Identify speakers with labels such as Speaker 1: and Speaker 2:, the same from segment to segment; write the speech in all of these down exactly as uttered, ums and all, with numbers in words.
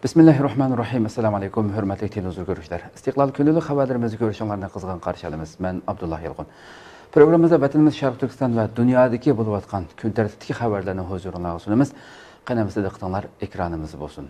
Speaker 1: Bismillahirrahmanirrahim. Assalamu alaykum, hurmatli televizor ko'ruvchilar. Istiqlol kunlik xabarlarimizni ko'rishinglarni qizg'in qarshi olamiz. Men Abdullah Yilg'un. Programmamizda vatanimiz Sharq Turkiston va dunyodagi bo'lib o'tgan kun tartibidagi xabarlarni huzuringizga sunamiz. Qanamizda diqqatinglar ekranimiz bo'lsin.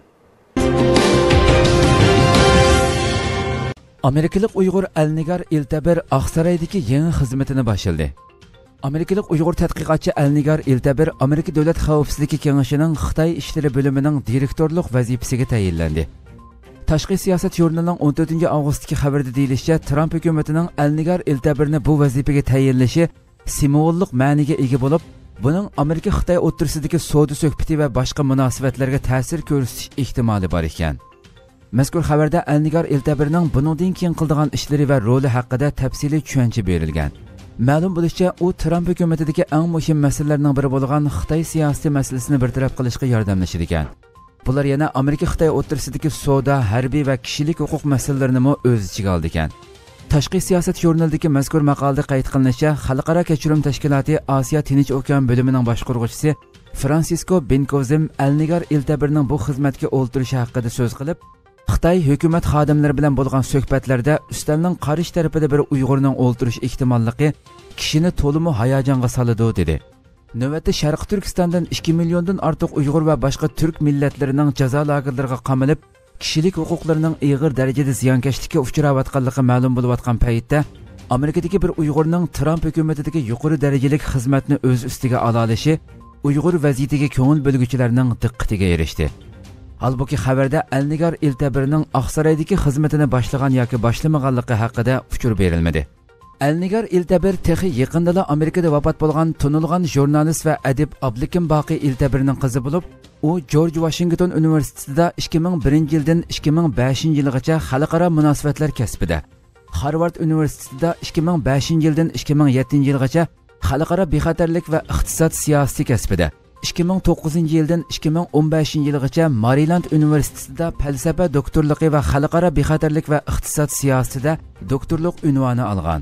Speaker 1: Amerikalik Uyg'ur Alnigar Iltabir Oqsaroydagi yangi xizmatini boshladi. Amerikalik Uyg'ur tadqiqotchi Alnigar Iltabir Amerika Davlat xavfsizligi kengashining Xitoy ishlari bo'limining direktorlik vazifasiga tayinlandi. Tashqi siyosat jurnalining o'n to'rtinchi avgustdagi xabarida deyilishicha, Trump hukumatining Alnigar Iltabirni bu vazifaga tayinlashi simvollik ma'niga ega bo'lib, buning Amerika Xitoy o'rtasidagi savdo suhbati va boshqa munosabatlarga ta'sir ko'rsatish ehtimoli bor ekan. Mazkur xabarda Alnigar Iltabirning buningdan keyin qildigan ishlari va roli haqida tafsiliy tushuncha berilgan. Ma'lum bo'lishicha, u Trump hukumatidagi eng muhim masalalarning biri bo'lgan Xitoy siyosiy masalasini bartaraf qilishga yordamlashar ekan. Bular yana Amerika Xitoy o'rtasidagi savdo, harbiy va kishilik huquq masalalarini ham o'z ichiga oldi ekan. Tashqi siyosat jurnalidagi mazkur maqolada qayd qilinishicha, Xalqaro kechirim tashkiloti Osiyo Tinch okean bo'limining boshqaruvchisi Fransisko Benkozim Alnigar Iltabirning bu xizmatga o'ltirishi haqida so'z qilib, Xitoy hukumat xodimlari bilan bo'lgan suhbatlarda ustalning qarish tarafida bir Uyg'urning o'ltirish ehtimolligi kishini to'liq hayajonga soladi dedi. Navbatda Sharq Turkistondan ikki milliondan ortiq Uyg'ur va boshqa turk millatlarining jazo lagerlariga qamalib, kishilik huquqlarining ig'ir darajada ziyonkashlikka uchrayotganligi ma'lum bo'layotgan paytda Amerikadagi bir Uyg'urning Trump hukumatidagi yuqori darajalik xizmatni o'z ustiga ola olishi Uyg'ur vaziyatiga ko'ngil bo'lguvchilarning diqqatiga erishdi. Halbuki xabarda Alnigar Iltabirning Oqsaroydagi xizmatini boshlagan yoki boshlamaganligi haqida uchur berilmadi. Alnigar Iltabir texi yaqindala Amerikada vafot bo'lgan tunilgan jurnalist va adib Abdulikim Boqiy Iltabirning qizi bo'lib, u George Washington universitetida ikki ming birinchi yildan ikki ming beshinchi yilgacha xalqaro munosabatlar kasbida, Harvard universitetida ikki ming beshinchi yildan ikki ming yettinchi yilgacha xalqaro bexatarlik va iqtisod siyosati kasbida, ikki ming to'qqizinchi yildan ikki ming o'n beshinchi yilgacha Maryland universitetida falsafa doktorligi va xalqaro bexatarlik va iqtisod siyosatida doktorlik unvoni olgan.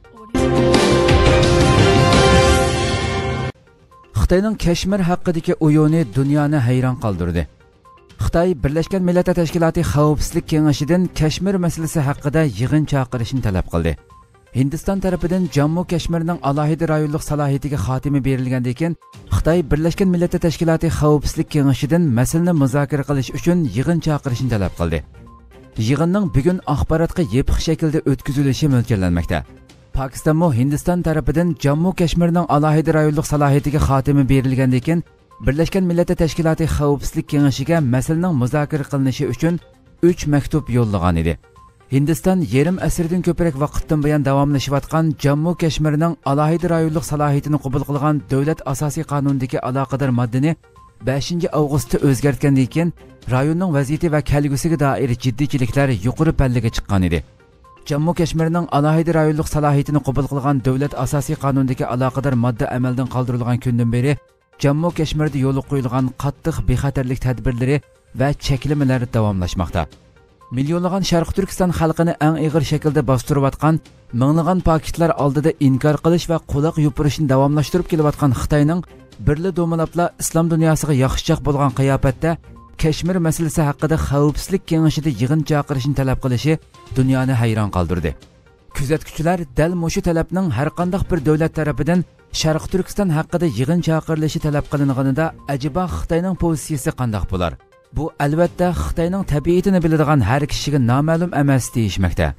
Speaker 1: Xitoyning Kashmir haqidagi o'yini dunyoni hayron qoldirdi. Xitoy Birlashgan Millatlar Tashkiloti Xavfsizlik kengashidan Kashmir masalasi haqida yig'in chaqirishni talab qildi. Hindiston tarafidan Jammu Kashmirning alohida rayonlik salohiyatiga xotimi berilgandan keyin Xitoy Birlashgan Millatlar Tashkiloti Xavfsizlik kengashidan masalani muzokara qilish uchun yig'in chaqirishni talab qildi. Yig'inning bugun axborotga yepiq shaklda o'tkazilishi mo'ljallanmoqda. Pokistonmo Hindiston tarafidan Jammu Kashmirning alohida rayonlik salohiyatiga xotimi berilgandan keyin Birlashgan Millatlar Tashkiloti Xavfsizlik kengashiga masalaning muzokara qilinishi uchun uch maktub yo'llagan edi. Hindiston yarim asrdan ko'proq vaqtdan buyon davomlashayotgan Jammu Kashmirning alohida rayonlik salohiyatini qabul qilgan davlat asosiy qonunidagi aloqador moddani beshinchi avgustda o'zgartgandan keyin rayonning vaziyati va kelgusiga doir jiddiychiliklar yuqori pallaga chiqqan edi. Jammu Kashmirning alohida rayonlik salohiyatini qabul qilgan davlat asosiy qonunidagi aloqador modda amaldan qoldirilgan kundan beri Jammu Kashmirda yo'l qo'yilgan qattiq bexatarlik tadbirlari va cheklamalar davomlashmoqda. Millionlagan Sharq Turkiston xalqini eng ig'ir shaklda bostirayotgan, minglagan paketlar oldida inkor qilish va quloq yupurishni davomlashtirib kelayotgan Xitoyning birli do'malabla islom dunyosiga yaxshichoq bo'lgan qiyofatda Kashmir masalasi haqida xavfsizlik kengashida yig'in chaqirishni talab qilishi dunyoni hayron qoldirdi. Kuzatuvchilar dal mushu talabning har qanday bir davlat tarafidan Sharq Turkiston haqida yig'in chaqirilishi talab qilinganida ajiba Xitoyning pozitsiyasi qanday bo'lar? Bu albatta Xitoyning tabiatini biladigan har kishiga noma'lum emas deyishmoqda.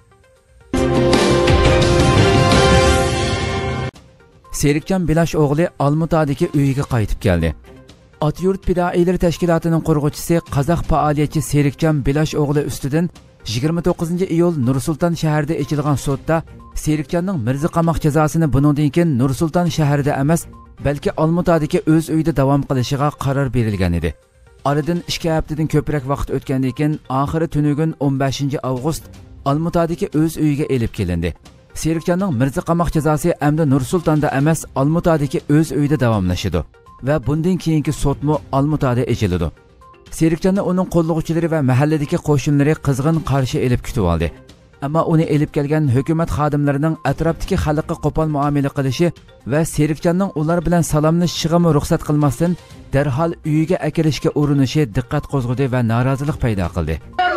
Speaker 1: Serikjon Bilash o'g'li Olmutadagi uyiga qaytib keldi. Otyurt Fidoilar tashkilotining qurg'uvchisi Qozoq faoliyatchi Serikjon Bilash o'g'li ustidan yigirma to'qqizinchi iyul Nur-Sulton shahrida ochilgan sudda Serikjonning mirzi qamoq jazosini buningdan keyin Nur-Sulton shahrida emas, balki Olmutadagi o'z uyida davom qilishiga qaror berilgan edi. Aradan ikki haftadan ko'proq vaqt o'tgandan keyin oxiri tunugun o'n beshinchi avgust Olmutadagi o'z uyiga elib kelindi. Serikjonning mirzi qamoq jazosi endi Nur-Sultonda emas, Olmutadagi o'z uyida davomlashadi va bundan keyingi sudmo Olmutada echiladi. Serikjonni uning qo'llovchilari va mahalladagi qo'shinlari qizg'in qarshi elib kutib oldi. Ammo uni elib kelgan hukumat xodimlarining atrofdagi xalqqa qo'pol muomala qilishi va Serikjonning ular bilan salomlashishiga ruxsat qilmasdan darhol uyiga akirishga urinishi diqqat qo'zg'adi va norozilik paydo qildi.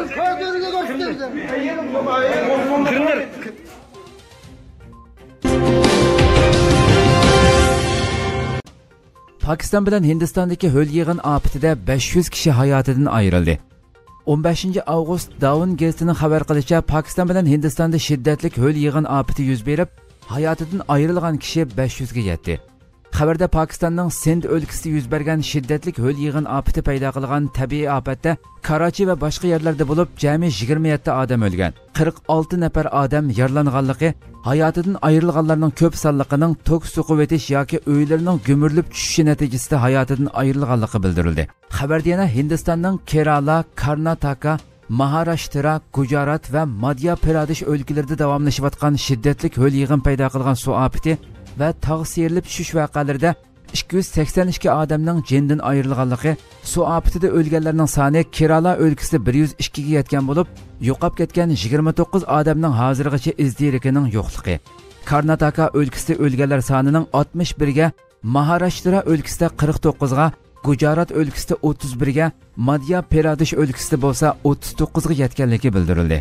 Speaker 1: Pakistan bilan Hindistondagi ho'l yig'in ofatida besh yuz kishi hayotidan ayrildi. o'n beshinchi avgust Dawn gazetining xabar qilishicha, Pakistan bilan Hindistonda shiddatli ho'l yig'in ofati yuz berib, hayotidan ayrilgan kishi besh yuzga yetdi. Xabarda Pakistonning Sind o'lkasida yuz bergan shiddatli ho'l yig'in ofati paydo qilgan tabiiy ofatda Karachi va boshqa yerlarda bo'lib, jami yigirma yetti odam o'lgan. qirq olti nafar odam yaralanganligi, hayotidan ayrilganlarning ko'p sonliqining tok suqib o'tish yoki uylarining gumurlib tushishi natijasida hayotidan ayrilganligi bildirildi. Xabarda yana Hindistonning Kerala, Karnataka, Maharashtra, Gujarat va Madhya Pradesh o'lkalarida davomlashayotgan shiddatli ho'l yig'in paydo qilgan suv ofati va tog' serilib tushish voqealarida ikki yuz sakson ikki odamning jindan ayrilganligi, suv ofatida o'lganlarning soni Kerala o'lkasida bir yuz ikkiga yetgan bo'lib, yo'qolib ketgan yigirma to'qqiz odamning hozirgacha izdirikining yo'qligi. Karnataka o'lkasida o'lganlar sonining oltmish birga, Maharashtra o'lkasida qirq to'qqizga, Gujarat o'lkasida o'ttiz birga, Madhya Pradesh o'lkasida bo'lsa o'ttiz to'qqizga yetganligi bildirildi.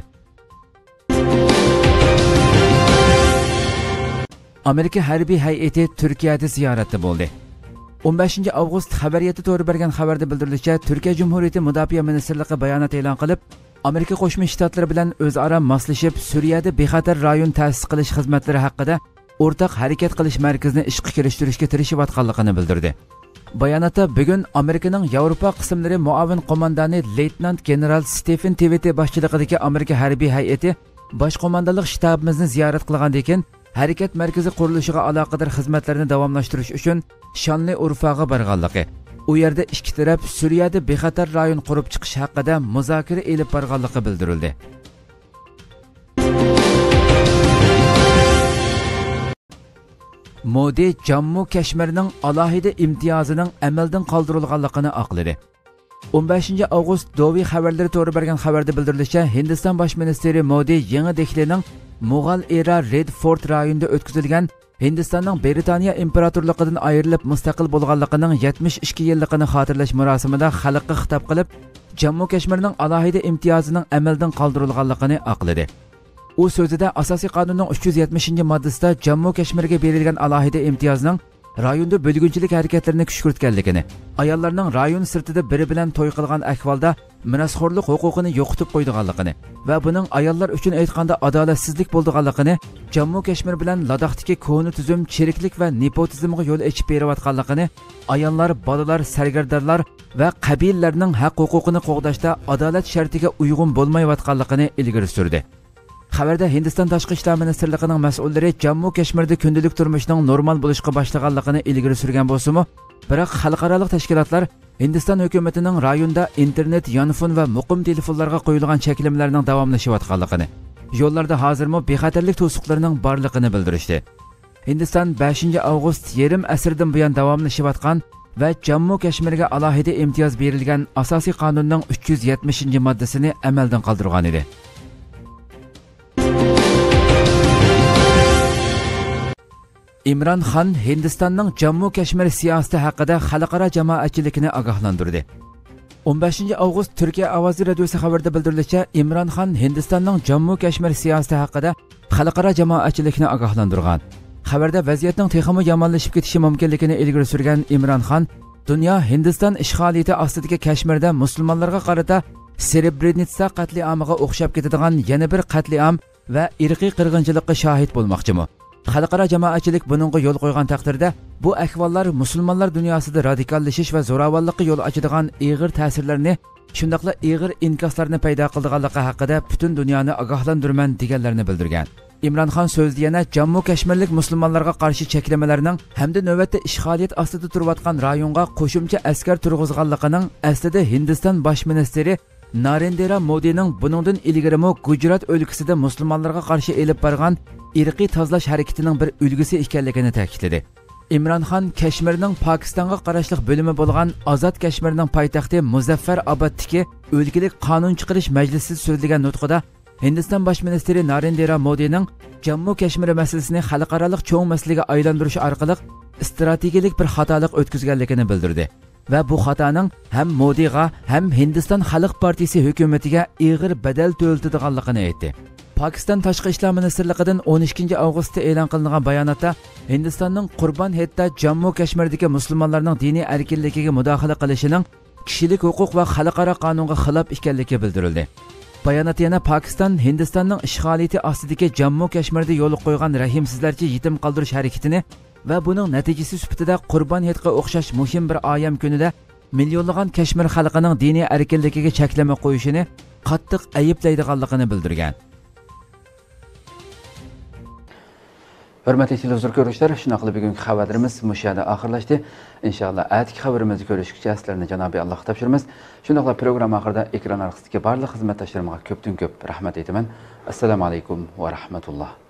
Speaker 1: Amerika harbiy hay'ati Turkiyada ziyoratda bo'ldi. o'n beshinchi avgust xabariyati to'g'ri bergan xabarda bildirilishicha, Turkiya Jumhuriyati Mudofaa ministrligi bayonot e'lon qilib, Amerika Qo'shma Shtatlari bilan o'zaro moslashib, Suriyada bexatar rayon ta'sis qilish xizmatlari haqida o'rtaq harakat qilish markazini ishga kirishtirishga tirishayotganligini bildirdi. Bayonotda bugun Amerikaning Yevropa qismlari muavin qo'mondoni leytenant general Stephen Tvite boshchiligidagi Amerika harbiy hay'ati bosh qo'mondonlik shtabimizni ziyorat qilgandan keyin harakat markazi qurilishiga aloqador xizmatlarni davomlashtirish uchun Shanli Urfaga borganligi, u yerda ikki taraf Suriyada bexatar rayon qurib chiqish haqida muzokara elib borganligi bildirildi. Modi Jammu Kashmirning alohida imtiyozining amaldan qoldirilganligini aqladi. o'n beshinchi avgust Dovi xabarlari to'g'ri bergan xabarda bildirilishicha, Hindiston bosh ministri Modi yangi Dehlining Mughal era Red Fort rayonida o'tkazilgan Hindistonning Britaniya imperatorligidan ayrilib mustaqil bo'lganligining yetmish ikki yilligini xotirlash marosimida xalqqa xitob qilib, Jammu Kashmirning alohida imtiyozining amaldan qoldirilganligini aqladi. U so'zida asosiy qonunning uch yuz yetmishinchi moddasida Jammu Kashmirga berilgan alohida imtiyozning rayonda bo'lgunchilik harakatlarini kuch kiritganligini, ayollarning rayon sirtida biri bilan to'y qilgan ahvolda mirosxo'rlik huquqini yo'qotib qo'yganligini va buning ayollar uchun aytganda adolatsizlik bo'lganligini, Jammu Kashmir bilan Ladakhdagi ko'ni tuzum chiriklik va nepotizmga yo'l ochib berayotganligini, ayollar, bolalar, sargardonlar va qabilalarning haq huquqini qo'g'dashda adolat shartiga uyg'un bo'lmayotganligini ilgari surdi. Xabarda Hindiston tashqi ishlar ministrligining mas'ullari Jammu Kashmirda kundalik turmushning normal bo'lishga boshlaganligini ilgari surgan bo'lsa-mu, biroq xalqaro tashkilotlar Hindiston hukumatining rayonda internet, yonfon va muqim telefonlarga qo'yilgan cheklimlarning davomlashayotganligini, yo'llarda hozirmi bexatarlik to'siqlarining borligini bildirishdi. Hindiston beshinchi avgust yarim asrdan buyon davomlashayotgan va Jammu Kashmirga alohida imtiyoz berilgan asosiy qonunning uch yuz yetmishinchi moddasini amaldan qoldirgan edi. Imron Xon Hindistonning Jammu Kashmir siyosati haqida xalqaro jamoatchilikni ogohlantirdi. o'n beshinchi avgust Turkiya ovozi radiosi xabarida bildirilishicha, Imron Xon Hindistonning Jammu Kashmir siyosati haqida xalqaro jamoatchilikni ogohlantirgan. Xabarda vaziyatning texmi yomonlashib ketishi mumkinligini ilgari surgan Imron Xon, dunyo Hindiston ishg'oliyati ostidagi Kashmirda musulmonlarga qarata Srebrenitsa qatliamiga o'xshab ketadigan yana bir qatliam va irqiy qirg'inchilikqa shohid bo'lmoqchimi? Xalqaro jamoatchilik buningga yo'l qo'ygan taqdirda bu ahvollar musulmonlar dunyosida radikallashish va zo'ravonlikqa yo'l ochadigan og'ir ta'sirlarni, shundaqla og'ir inkoslarni paydo qilganligi haqida butun dunyoni ogohlantirman deganlarni bildirgan. Imron Xon so'zida yana Jammu Kashmirlik musulmonlarga qarshi cheklamalarning hamda navbatda ishg'oliyat ostida turayotgan rayonga qo'shimcha askar turg'izganligining aslida Hindiston bosh ministri Narendra Modining buningdan ilgarimi Gujarat o'lkasida musulmonlarga qarshi elib borgan irqiy tozalash harakatining bir ulgusi ekanligini ta'kidladi. Imron Xon Kashmirning Pokistonga qarashli bo'limi bo'lgan Ozod Kashmirning poytaxti Muzaffarobod'dagi o'lkalik qonun chiqarish majlisida so'zlagan nutqida Hindiston bosh ministri Narendra Modining Jammu Kashmir masalasini xalqaro cho'ng masalaga aylantirish orqali strategik bir xatolik o'tkazganligini bildirdi va bu xatoning ham Modiga ham Hindiston Xalq partiyasi hukumatiga ig'ir badal to'ltadiganligini aytdi. Pakistan Tashqi ishlar ministrligidan o'n ikkinchi avgustda e'lon qilingan bayonotda Hindistonning Qurban Hetda Jammu Kashmirdagi musulmonlarning diniy erkinligiga mudohala qilishining kishilik huquq va xalqaro qonunga xilof ekanligi bildirildi. Bayonot yana Pakistan Hindistonning ishg'oliyati ostidagi Jammu Kashmirda yo'l qo'ygan rahimsizlarcha yetim qoldirish harakatini va buning natijasi sifatida Qurban Hetga o'xshash muhim bir ayam kunida millionlagan Kashmir xalqining diniy erkinligiga cheklama qo'yishini qattiq ayiblaydiganligini bildirgan. Hürmetli televizyon görüşler, şuna qilib bugungi xabarlarimiz mushada oxirlashdi. İnşallah atki xabarimizni ko'rishgacha sizlarni Janobi Allohga topshiramiz. Shundoqla program oxirida ekran orqasidagi barliq xizmatdoshlarimga ko'pdan ko'p rahmat aytaman. Assalomu alaykum va rahmatulloh.